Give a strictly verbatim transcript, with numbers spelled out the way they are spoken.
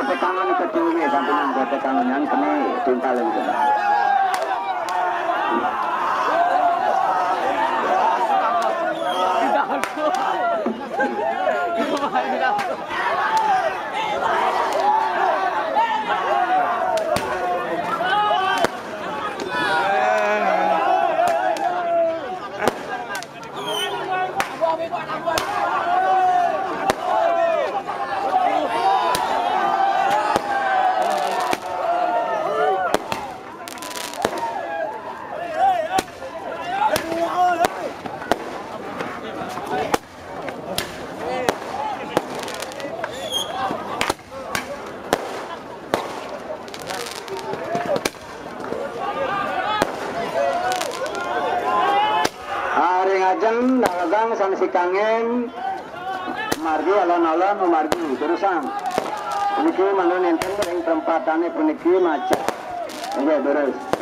tekangan kedua sampai nang tekangan yang kene tuntal itu. Ajeng dagang sang si kangen margi alon-alon margi terusan puniki manun enten ing tempatane puniki macet nggih terus